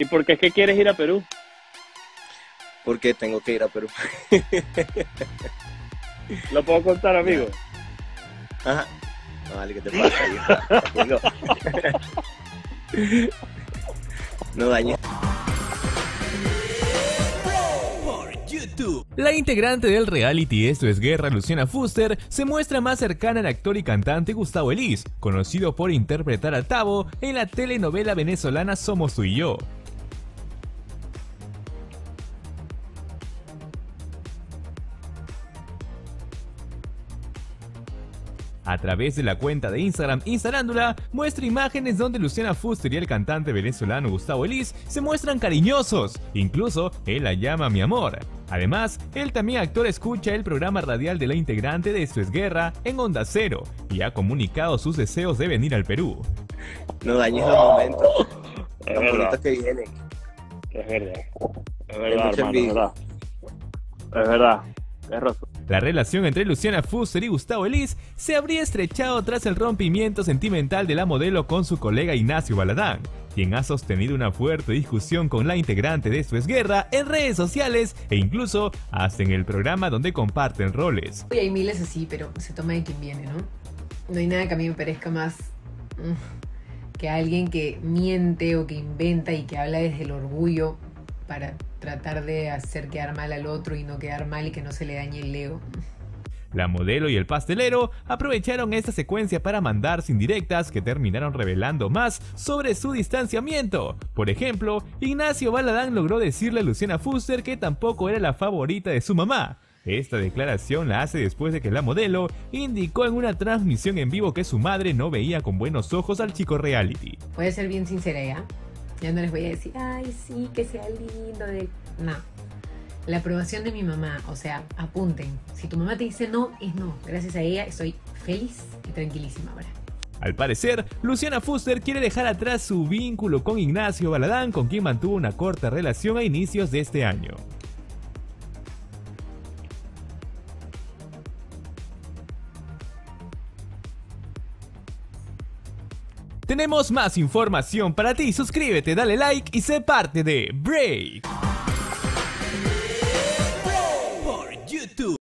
¿Y por qué es que quieres ir a Perú? Porque tengo que ir a Perú. ¿Lo puedo contar, amigo? Ajá. No, vale, ¿qué te pasa? Amigo. No dañes. La integrante del reality Esto es Guerra, Luciana Fuster, se muestra más cercana al actor y cantante Gustavo Elis, conocido por interpretar a Tavo en la telenovela venezolana Somos tú y yo. A través de la cuenta de Instagram Instarándula, muestra imágenes donde Luciana Fuster y el cantante venezolano Gustavo Elis se muestran cariñosos, incluso él la llama mi amor. Además, el también actor escucha el programa radial de la integrante de Esto es Guerra en Onda Cero y ha comunicado sus deseos de venir al Perú. No dañes los momentos. Es Los verdad, bonitos que vienen. es verdad. Es Hay verdad, mucha hermano, es envidia. verdad. Es verdad, es razón. La relación entre Luciana Fuster y Gustavo Elis se habría estrechado tras el rompimiento sentimental de la modelo con su colega Ignacio Baladán, quien ha sostenido una fuerte discusión con la integrante de Esto es Guerra en redes sociales e incluso hasta en el programa donde comparten roles. Y hay miles así, pero se toma de quien viene, ¿no? No hay nada que a mí me parezca más que alguien que miente o que inventa y que habla desde el orgullo para tratar de hacer quedar mal al otro y no quedar mal y que no se le dañe el ego. La modelo y el pastelero aprovecharon esta secuencia para mandarse indirectas que terminaron revelando más sobre su distanciamiento. Por ejemplo, Ignacio Baladán logró decirle a Luciana Fuster que tampoco era la favorita de su mamá. Esta declaración la hace después de que la modelo indicó en una transmisión en vivo que su madre no veía con buenos ojos al chico reality. Voy a ser bien sincera, ¿ya? Ya no les voy a decir, ay, sí, que sea lindo. No. La aprobación de mi mamá, o sea, apunten. Si tu mamá te dice no, es no. Gracias a ella estoy feliz y tranquilísima ahora. Al parecer, Luciana Fuster quiere dejar atrás su vínculo con Ignacio Baladán, con quien mantuvo una corta relación a inicios de este año. Tenemos más información para ti, suscríbete, dale like y sé parte de Break.